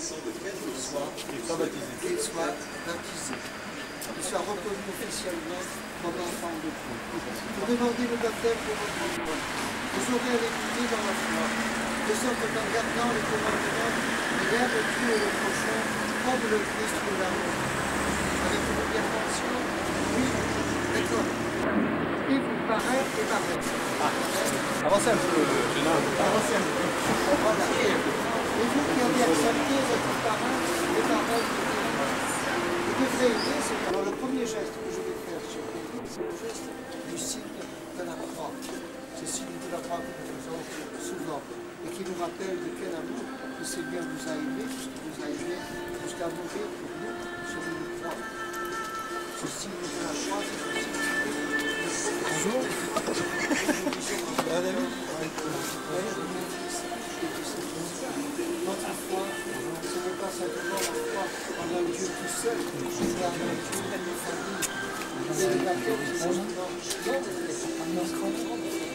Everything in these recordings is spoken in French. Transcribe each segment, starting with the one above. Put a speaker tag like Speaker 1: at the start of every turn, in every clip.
Speaker 1: qu'il soit baptisé, qu'il soit reconnu officiellement comme enfant de Dieu. Vous demandez le baptême de votre foi. Vous aurez à l'écouter dans la foi, de sorte qu'en gardant les commandements, il aime Dieu et le prochain comme le Christ nous l'a montré. Avec une bien attention, oui, d'accord. Et vous paraît et paraît.
Speaker 2: Avancez un peu, avancez un peu.
Speaker 1: Voilà. Et vous qui avez accepté votre parrain, les paroles de Dieu, vous devrez aider. Alors le premier geste que je vais faire sur l'église, c'est le geste du signe de la croix. Ce signe de la croix que nous faisons souvent et qui nous rappelle de quel amour le Seigneur nous a aimés, puisqu'il nous a aimés jusqu'à mourir pour nous sur une croix. Ce signe de la croix, c'est le signe de bonjour. Notre foi, ce n'est pas simplement la foi en un Dieu tout seul, mais en un Dieu et une famille. C'est le baptême qui est en notre enfant.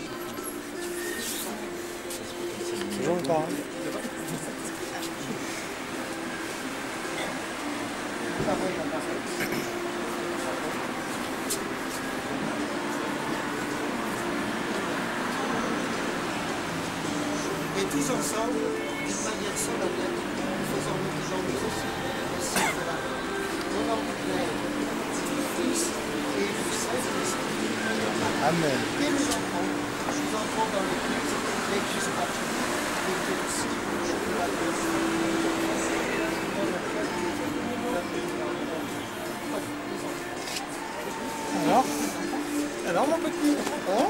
Speaker 2: Bonjour le parrain.
Speaker 1: Et tous ensemble, d'une manière solennelle, nous faisons nous aussi le signe de la croix. Au nom du Père, du Fils et du Saint-Esprit.
Speaker 2: Amen.
Speaker 1: Et nous entrons dans l'église, l'église baptisée, l'église de la
Speaker 2: Alors mon petit, hein?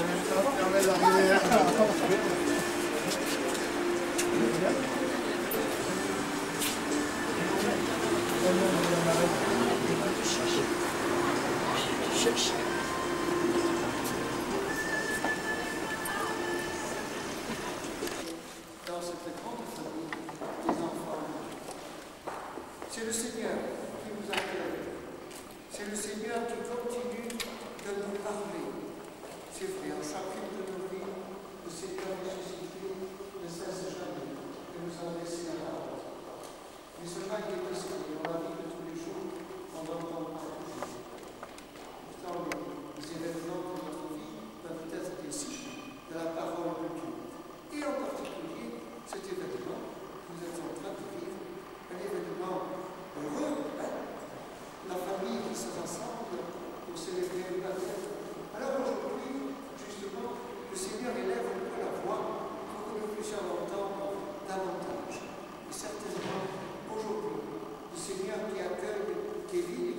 Speaker 1: Dans cette grande famille des enfants, c'est le Seigneur qui vous accueille. C'est le Seigneur qui continue de nous parler. C'est vrai, en chacune de nos vies, le Seigneur ressuscité ne cesse jamais de nous adresser la parole. Mais cela est possible dans la vie de tous les jours, on n'entend pas toujours. Pourtant, les événements de notre vie peuvent être des signes de la parole de Dieu. Et en particulier, cet événement que vous êtes en train de vivre, un événement heureux, hein? La famille qui se rassemble pour célébrer le baptême. Alors aujourd'hui, justement, le Seigneur élève un peu la voix pour que nous puissions l'entendre davantage. Et certainement, aujourd'hui, le Seigneur qui accueille Kevin